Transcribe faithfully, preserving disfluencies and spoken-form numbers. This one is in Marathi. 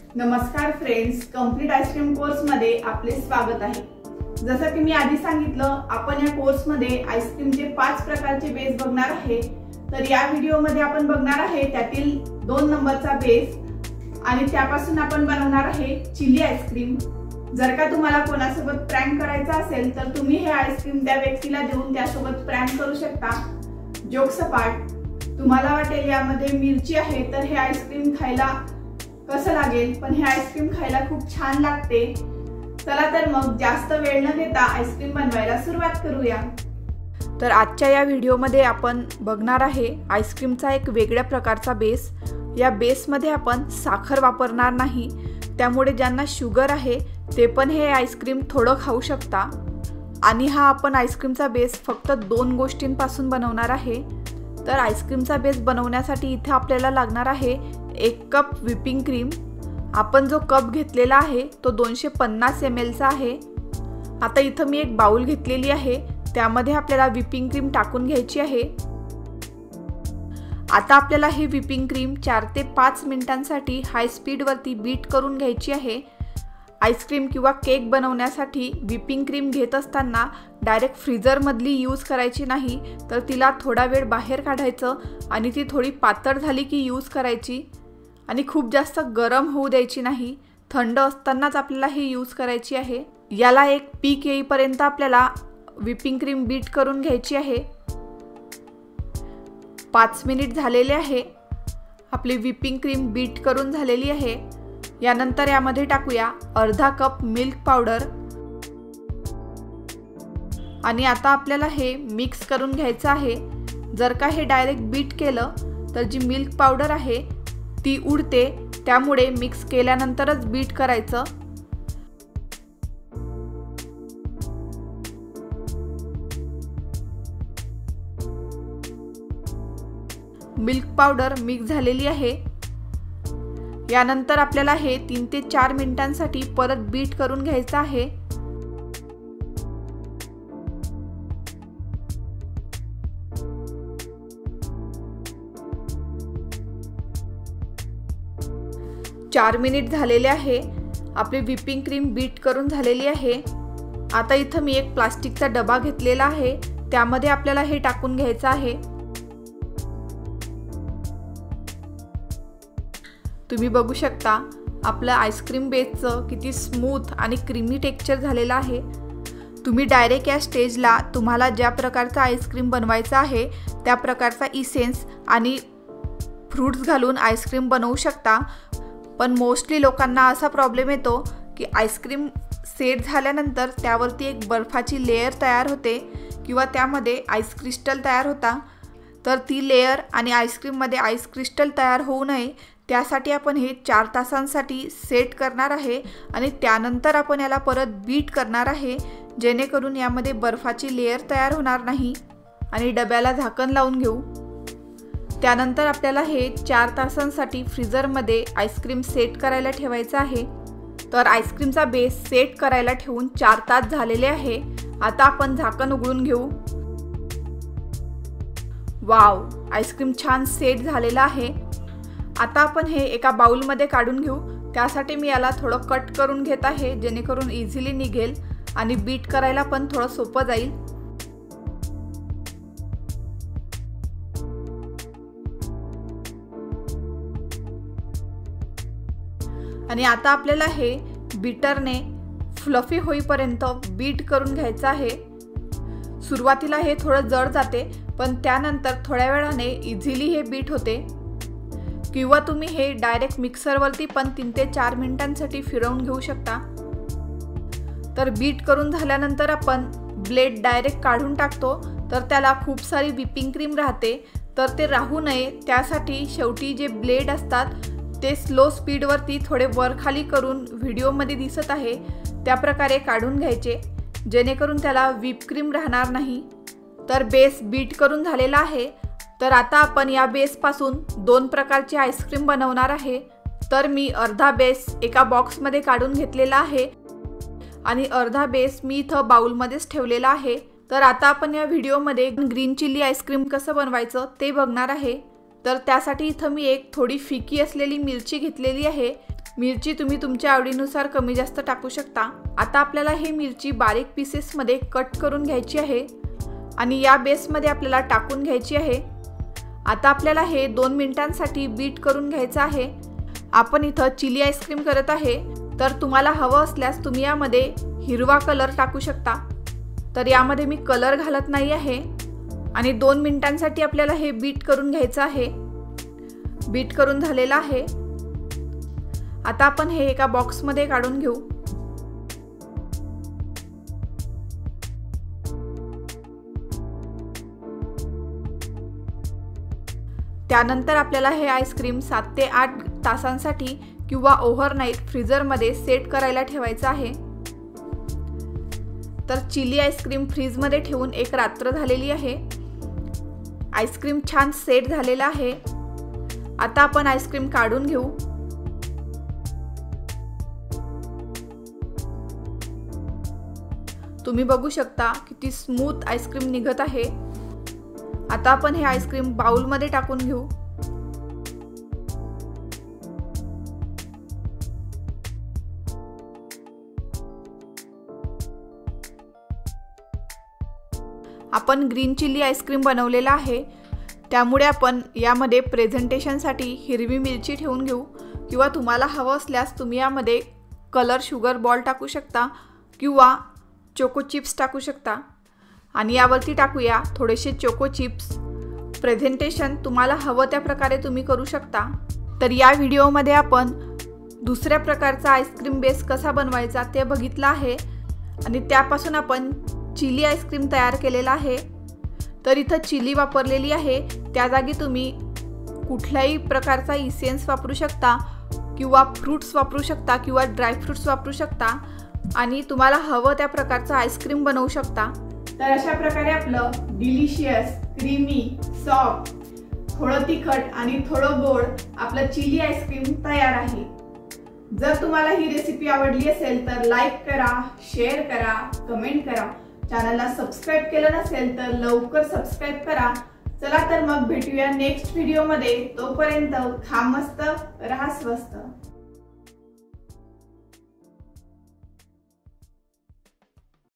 नमस्कार फ्रेंड्स, कंप्लीट आईस्क्रीम कोर्स मध्ये आपले स्वागत आहे। जसं की मी आधी सांगितलं, आपण या कोर्स मध्ये आईस्क्रीमचे पाच प्रकारचे बेस बघणार आहे। तर या व्हिडिओ मध्ये आपण बघणार आहे त्यातील दोन नंबरचा बेस आणि त्यापासून आपण बनवणार आहे चिली आईस्क्रीम। जर का तुम्हाला कोणासोबत प्रँक करायचा असेल तर तुम्ही हे आईस्क्रीम त्या व्यक्तीला देऊन त्यासोबत प्रँक करू शकता। जोक सपाट, तुम्हाला वाटेल यामध्ये मिरची आहे तर हे आईस्क्रीम खायला कसं लागेल, पण हे आईस्क्रीम खायला खूप छान लागते। चला तर मग जास्त वेळ न घेता आईस्क्रीम बनवायला सुरुवात करूया। तर आजच्या या व्हिडिओमध्ये आपण बघणार आहे आईस्क्रीमचा एक वेगळ्या प्रकारचा बेस। या बेसमध्ये आपण साखर वापरणार नाही, त्यामुळे ज्यांना शुगर आहे ते पण हे आईस्क्रीम थोडं खाऊ शकता। आणि हा आपण आईस्क्रीमचा बेस फक्त दोन गोष्टींपासून बनवणार आहे। तर आईस्क्रीमचा बेस बनवण्यासाठी इथे आपल्याला लागणार आहे एक कप व्हिपिंग क्रीम। आपण जो कप घेतलेला आहे तो दोनशे पन्नास एम एल चा आहे। आता इथं मी एक बाउल घेतलेली आहे, त्यामध्ये आपल्याला व्हिपिंग क्रीम टाकून घ्यायची आहे। आता आपल्याला ही व्हिपिंग क्रीम चार ते पाच मिनिटांसाठी हाय स्पीड वरती बीट करून घ्यायची आहे। आईस्क्रीम किंवा केक बनवण्यासाठी व्हिपिंग क्रीम घेत असताना डायरेक्ट फ्रीजर मधली यूज करायची नाही, तर तिला थोडा वेळ बाहेर काढायचं आणि ती थोडी पातळ झाली की यूज करायची आणि खूप जास्त गरम होऊ द्यायची नाही। थंड असतानाच आपल्याला ही यूज करायची आहे। याला एक पीक येईपर्यंत आपल्याला व्हिपिंग क्रीम बीट करून घ्यायची आहे। पाच मिनिट झालेले आहे। आपली व्हिपिंग क्रीम बीट करून झालेली आहे। यानंतर यामध्ये टाकूया अर्धा कप मिल्क पावडर आणि आता आपल्याला हे मिक्स करून घ्यायचं आहे। जर का हे डायरेक्ट बीट केलं तर जी मिल्क पावडर आहे ती उडते, त्यामुळे मिक्स केल्यानंतरच बीट करायचं। मिल्क पावडर मिक्स झालेली आहे। यानंतर आपल्याला हे तीन ते चार मिनिटांसाठी परत बीट करून घ्यायचं आहे। चार मिनिट झालेले आहे। आपली व्हिपिंग क्रीम बीट करून झालेली आहे। आता इथं मी एक प्लास्टिकचा डबा घेतलेला आहे, त्यामध्ये आपल्याला हे टाकून घ्यायचं आहे। तुम्ही बघू शकता आपलं आईस्क्रीम बेसचं किती स्मूथ आणि क्रीमी टेक्स्चर झालेलं आहे। तुम्ही डायरेक्ट या स्टेजला तुम्हाला ज्या प्रकारचा आईस्क्रीम बनवायचा आहे त्या प्रकारचा इसेन्स आणि फ्रूट्स घालून आईस्क्रीम बनवू शकता। पण मोस्टली लोकांना असा प्रॉब्लेम येतो की आईस्क्रीम सेट झाल्यानंतर त्यावरती एक बर्फाची लेयर तयार होते किंवा त्यामध्ये आईस क्रिस्टल तयार होता। तर ती लेयर आणि आईस्क्रीममध्ये आईस क्रिस्टल तयार होऊ नये त्यासाठी आपण हे चार तासांसाठी सेट करणार आहे आणि त्यानंतर आपण याला परत बीट करणार आहे, जेणेकरून यामध्ये बर्फाची लेयर तयार होणार नाही। आणि डब्याला झाकण लावून घेऊ। त्यानंतर आपल्याला हे चार तासांसाठी फ्रीजरमध्ये आईस्क्रीम सेट करायला ठेवायचं आहे। तर आईस्क्रीमचा बेस सेट करायला ठेवून चार तास झालेले आहे। आता आपण झाकण उघडून घेऊ। वाव, आईस्क्रीम छान सेट झालेला आहे। आता आपण हे एका बाउलमध्ये काढून घेऊ। त्यासाठी मी याला थोडं कट करून घेत आहे, जेणेकरून इझिली निघेल आणि बीट करायला पण थोडं सोपं जाईल। आणि आता आपल्याला हे बीटरने फ्लफी होईपर्यंत बीट करून घ्यायचं आहे। सुरुवातीला हे थोडं जड जाते, पण त्यानंतर थोड्या वेळाने इझिली हे बीट होते। किंवा तुम्ही हे डायरेक्ट मिक्सरवरती पण तीन ते चार मिनिटांसाठी फिरवून घेऊ शकता। तर बीट करून झाल्यानंतर आपण ब्लेड डायरेक्ट काढून टाकतो, तर त्याला खूप सारी व्हिपिंग क्रीम राहते। तर ते राहू नये त्यासाठी शेवटी जे ब्लेड असतात ते स्लो स्पीडवरती थोडे वर खाली करून व्हिडिओमध्ये दिसत आहे त्या प्रकारे काढून घ्यायचे, जेणेकरून त्याला व्हिप क्रीम राहणार नाही। तर बेस बीट करून झालेला आहे। तर आता आपण या बेसपासून दोन प्रकारचे आईस्क्रीम बनवणार आहे। तर मी अर्धा बेस एका बॉक्समध्ये काढून घेतलेला आहे आणि अर्धा बेस मी इथं बाउलमध्येच ठेवलेला आहे। तर आता आपण या व्हिडिओमध्ये ग्रीन चिली आईस्क्रीम कसं बनवायचं ते बघणार आहे। तर त्यासाठी इथं मी एक थोडी फिकी असलेली मिरची घेतलेली आहे। मिरची तुम्ही तुमच्या आवडीनुसार कमी जास्त टाकू शकता। आता आपल्याला हे मिरची बारीक पीसेसमध्ये कट करून घ्यायची आहे आणि या बेसमध्ये आपल्याला टाकून घ्यायची आहे। आता आपल्याला हे दोन मिनिटांसाठी बीट करून घ्यायचं आहे। आपण इथं चिली आईस्क्रीम करत आहे, तर तुम्हाला हवं असल्यास तुम्ही यामध्ये हिरवा कलर टाकू शकता। तर यामध्ये मी कलर घालत नाही आहे आणि दोन मिनिटांसाठी आपल्याला हे बीट करून घ्यायचं आहे। बीट करून झालेलं आहे। आता आपण हे एका बॉक्समध्ये काढून घेऊ। त्यानंतर आपल्याला हे आईस्क्रीम सात ते आठ तासांसाठी किंवा ओव्हरनाईट फ्रीजरमध्ये सेट करायला ठेवायचं आहे। तर चिली आईस्क्रीम फ्रीजमध्ये ठेवून एक रात्र झालेली आहे। आईस्क्रीम छान सेट झालेला आहे। आता आपण आईस्क्रीम काढून घेऊ। तुम्ही बघू शकता किती स्मूथ आईस्क्रीम निघत आहे। आता आपण हे आईस्क्रीम बाउलमध्ये टाकून घेऊ। आपण ग्रीन चिली आईस्क्रीम बनवलेला आहे, त्यामुळे आपण यामध्ये प्रेझेंटेशनसाठी हिरवी मिरची ठेवून घेऊ किंवा तुम्हाला हवं असल्यास तुम्ही यामध्ये कलर शुगर बॉल टाकू शकता किंवा चोको चिप्स टाकू शकता आणि यावरती टाकूया थोडेसे चोको चिप्स। प्रेझेंटेशन तुम्हाला हवं त्या प्रकारे तुम्ही करू शकता। तर या व्हिडिओमध्ये आपण दुसऱ्या प्रकारचा आईस्क्रीम बेस कसा बनवायचा ते बघितलं आहे आणि त्यापासून आपण चिली आईस्क्रीम तयार केलेला आहे। तर इथं चिली वापरलेली आहे, त्या जागी तुम्ही कुठल्याही प्रकारचा इसेन्स वापरू शकता किंवा फ्रूट्स वापरू शकता किंवा ड्रायफ्रूट्स वापरू शकता आणि तुम्हाला हवं त्या प्रकारचं आईस्क्रीम बनवू शकता। तर अशा प्रकारे आपलं डिलिशियस, क्रीमी, सॉफ्ट, थोडं तिखट आणि थोडं गोड आपलं चिली आईस्क्रीम तयार आहे। जर तुम्हाला ही रेसिपी आवडली असेल तर लाईक करा, शेअर करा, कमेंट करा। चॅनलला सबस्क्राइब केलं नसेल तर लवकर सबस्क्राइब करा। चला तर मग भेटूया नेक्स्ट व्हिडिओमध्ये। तोपर्यंत खा मस्त, रहा स्वस्त।